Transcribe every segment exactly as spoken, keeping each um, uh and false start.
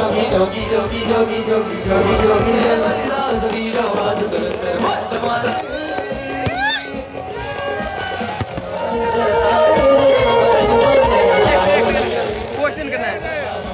Question करना है।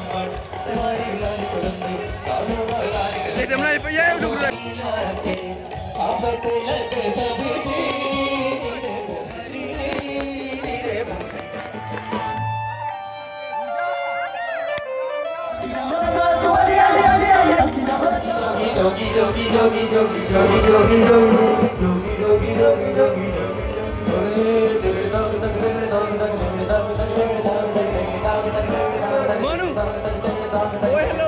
Manu, oh hello.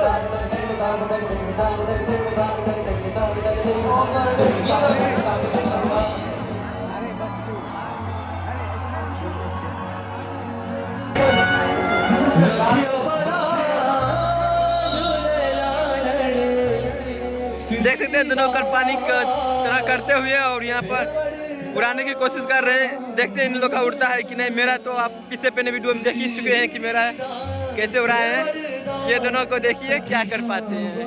देख सकते हैं दोनों कर पानी का तरह करते हुए और यहाँ पर उड़ाने की कोशिश कर रहे हैं। देखते हैं इन लोग का उड़ता है कि नहीं। मेरा तो आप इससे पहले वीडियो में देख ही चुके हैं कि मेरा कैसे उड़ाए हैं। ये दोनों को देखिए क्या कर पाते हैं।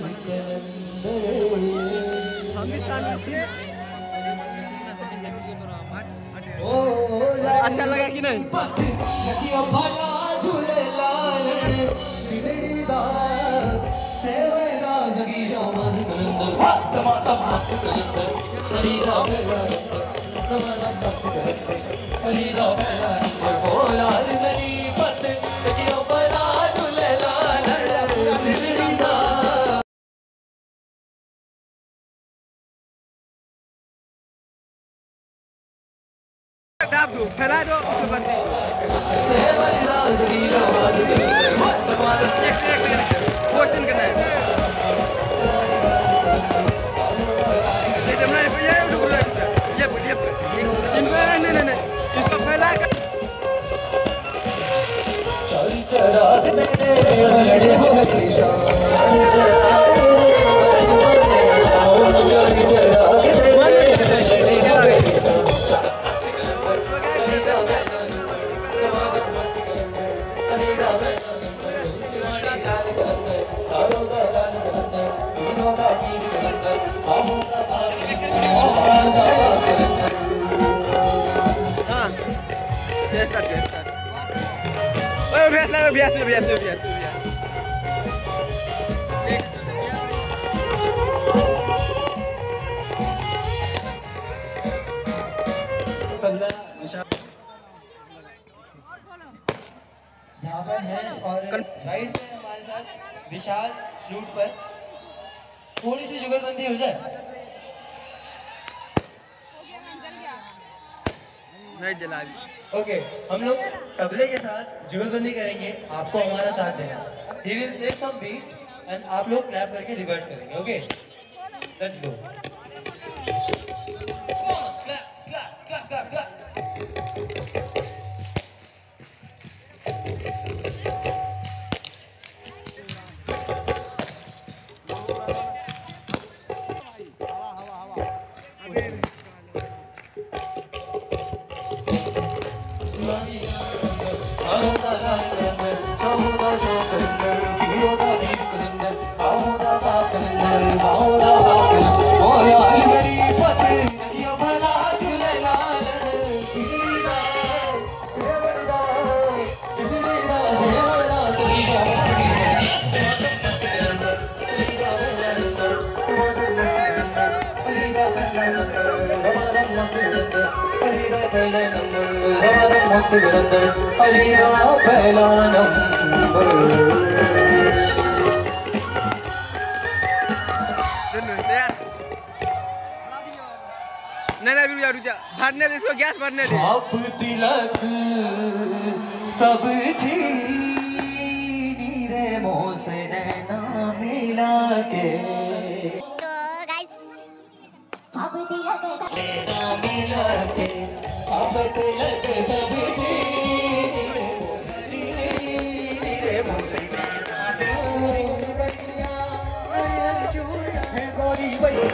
अच्छा लगा कि नहीं? डाब दो, फैला दो, उसके बाद क्वेश्चन करना है। नहीं नहीं नहीं इसको फैला कर अभ्यास अभ्यास अभ्यास यहाँ पर है और राइट में हमारे साथ विशाल फ्लूट पर। थोड़ी सी जुगलबंदी हो जाए। नहीं जला। ओके, हम लोग तबले के साथ जुगलबंदी करेंगे। आपको हमारा साथ देना। He will play some beat and आप लोग क्लैप करके रिवर्ट करेंगे। Okay, let's go. Clap clap clap clap clap. नहीं नहीं रुक जा भरने दे इसको, गैस भरने दे। आप तिलक सब चीनी रे मोह से नैना मिला के। तो गाइस सब तिलक सब नैना मिला के, सब तिलक सब चीनी रे मोह से नैना है गोरी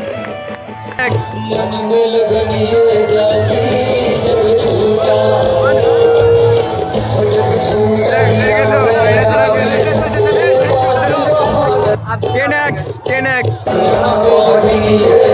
मंगल गनिए जाके जग छूटा जग छूटा रिलैक्स।